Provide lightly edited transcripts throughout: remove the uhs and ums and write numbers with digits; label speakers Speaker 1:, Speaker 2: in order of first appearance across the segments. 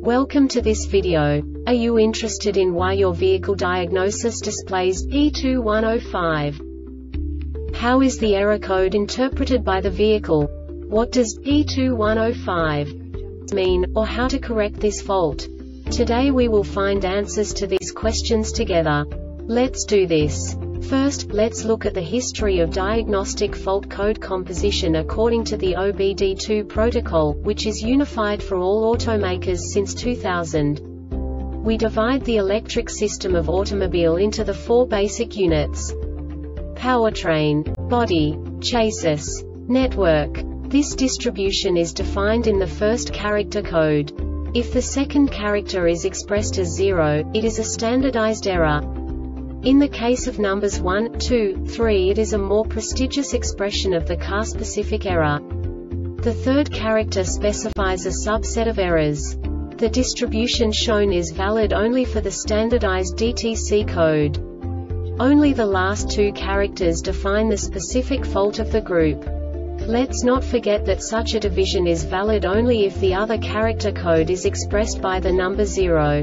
Speaker 1: Welcome to this video. Are you interested in why your vehicle diagnosis displays E2105? How is the error code interpreted by the vehicle? What does E2105 mean, or how to correct this fault? Today we will find answers to these questions together. Let's do this. First, let's look at the history of diagnostic fault code composition according to the OBD2 protocol, which is unified for all automakers since 2000. We divide the electric system of automobile into the four basic units: powertrain, body, chassis, network. This distribution is defined in the first character code. If the second character is expressed as 0, it is a standardized error. In the case of numbers 1, 2, 3, it is a more prestigious expression of the car-specific error. The third character specifies a subset of errors. The distribution shown is valid only for the standardized DTC code. Only the last two characters define the specific fault of the group. Let's not forget that such a division is valid only if the other character code is expressed by the number 0.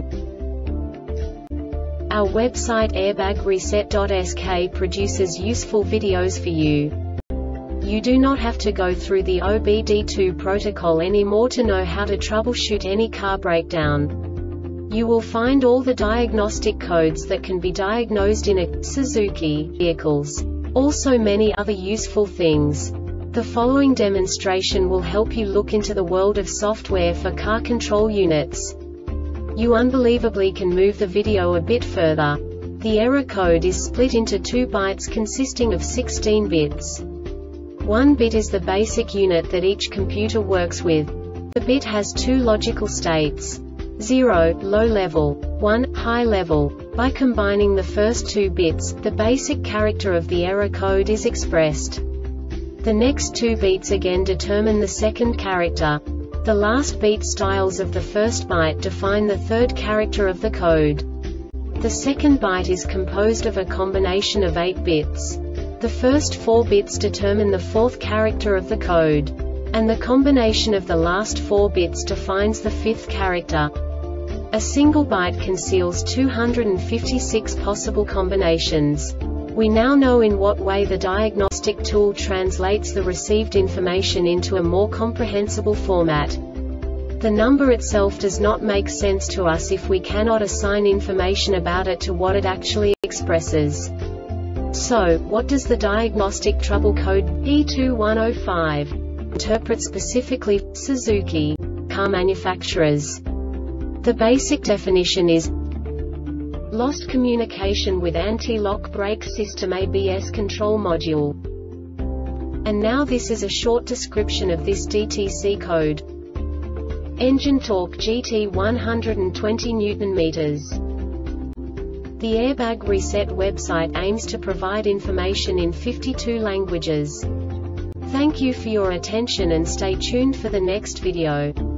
Speaker 1: Our website airbagreset.sk produces useful videos for you. You do not have to go through the OBD2 protocol anymore to know how to troubleshoot any car breakdown. You will find all the diagnostic codes that can be diagnosed in a Suzuki vehicles. Also many other useful things. The following demonstration will help you look into the world of software for car control units. You unbelievably can move the video a bit further. The error code is split into 2 bytes consisting of 16 bits. 1 bit is the basic unit that each computer works with. The bit has 2 logical states: 0, low level, 1, high level. By combining the first 2 bits, the basic character of the error code is expressed. The next 2 beats again determine the second character. The last beat styles of the first byte define the third character of the code. The second byte is composed of a combination of 8 bits. The first 4 bits determine the fourth character of the code. And the combination of the last 4 bits defines the fifth character. A single byte conceals 256 possible combinations. We now know in what way the diagnostic tool translates the received information into a more comprehensible format. The number itself does not make sense to us if we cannot assign information about it to what it actually expresses. So, what does the diagnostic trouble code E2105 interpret specifically for Suzuki car manufacturers? The basic definition is lost communication with anti-lock brake system ABS control module. And now this is a short description of this DTC code. Engine torque GT 120 Nm. The Airbag Reset website aims to provide information in 52 languages. Thank you for your attention and stay tuned for the next video.